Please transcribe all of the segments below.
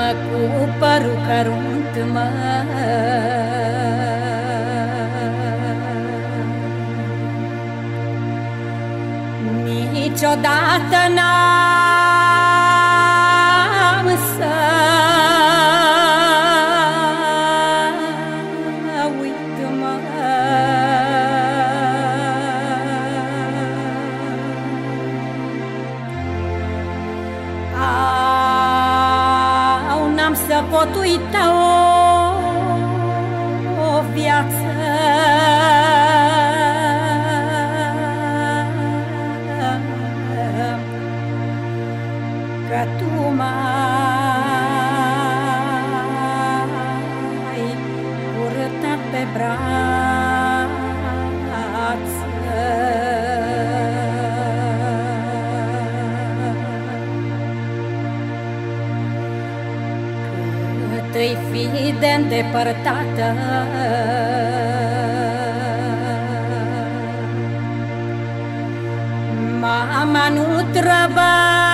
cu părul cărunt, mă. Niciodată n-am să uit, mă. N-am să pot uita o viață că tu m-ai purtat pe brațe. Cât-i fi de îndepărtată, mama nu trebuie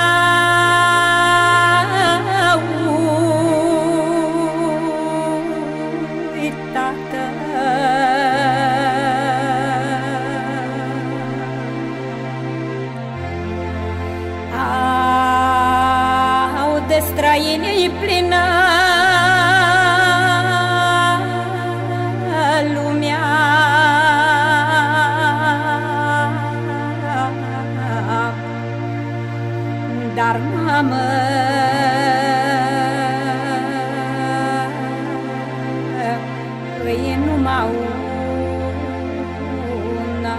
uitată. Au de străini plină lumea, dar mamă, e numai una.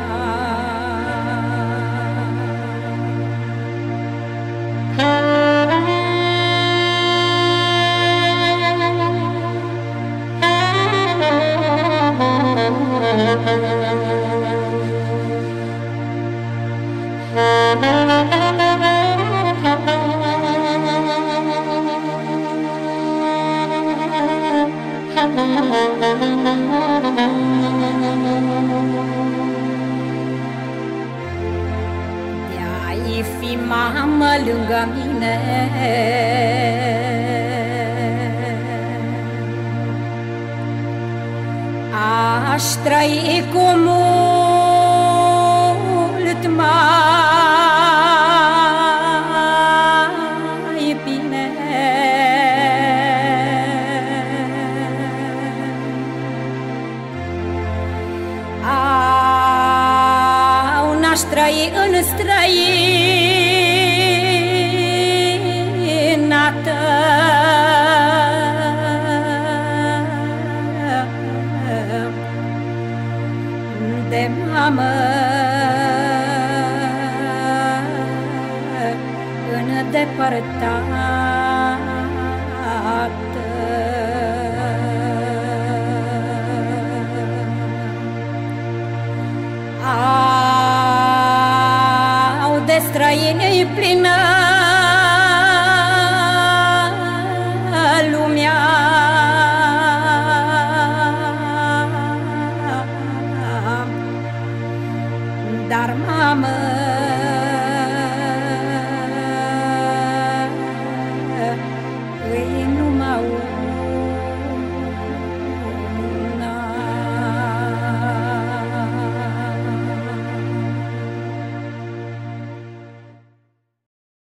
De-ai fi mamă lângă mine, aș trăi cu mult mai bine. N-aș trăi în străinătate, de mamă îndepărtată. Au de străini plină lumea, dar mamă,